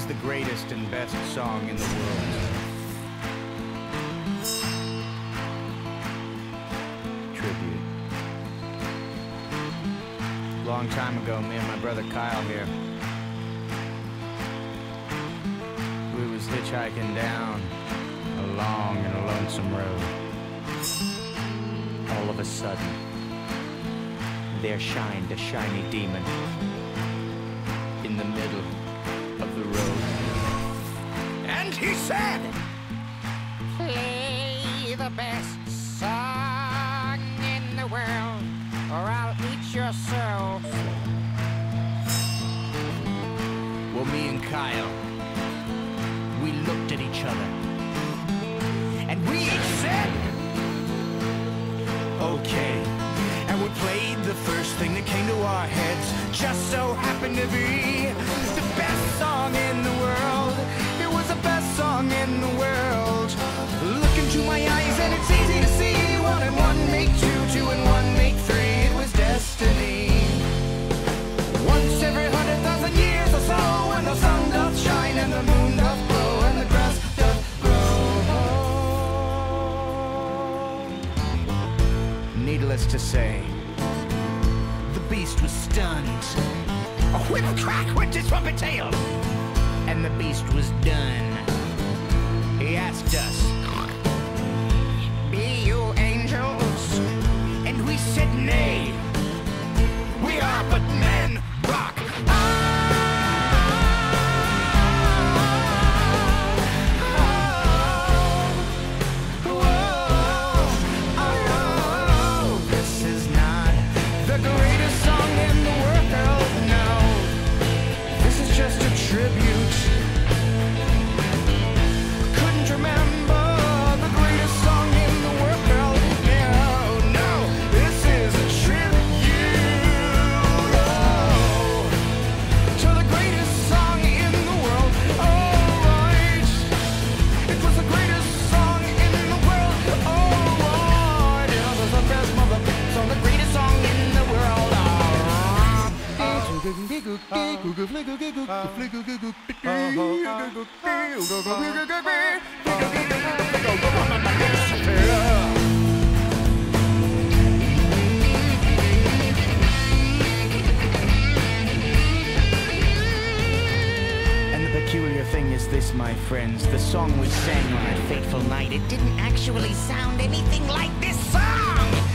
the greatest and best song in the world? Tribute. Long time ago, me and my brother Kyle here, we was hitchhiking down a long and a lonesome road. All of a sudden, there shined a shiny demon in the middle of the road. And he said, "Play the best song in the world, or I'll eat your soul." Well, me and Kyle, we looked at each other, and we each said, okay. And we played the first thing that came to our heads. Just so happened to be the best song in the world. It was the best song in the world. Look into my eyes and it's easy to see. 1 and 1 make 2, 2 and 1 make 3. It was destiny. Once every 100,000 years or so, when the sun doth shine and the moon doth glow and the grass doth grow. Needless to say, the beast was stunned. A whip crack went his trumpet tail, and the beast was done. He asked us, "Be you angels?" And we said, "Nay, we are but men, rock." This is not the greatest song in the world, no. This is just a tribute. Couldn't remember the greatest song in the world, no, no. This is a tribute, oh, to the greatest song in the world. Alright, it was the greatest song in the world. Alright, it was the best mother song, the greatest song in the world. And the peculiar thing is this, my friends, the song we sang on that fateful night, it didn't actually sound anything like this song.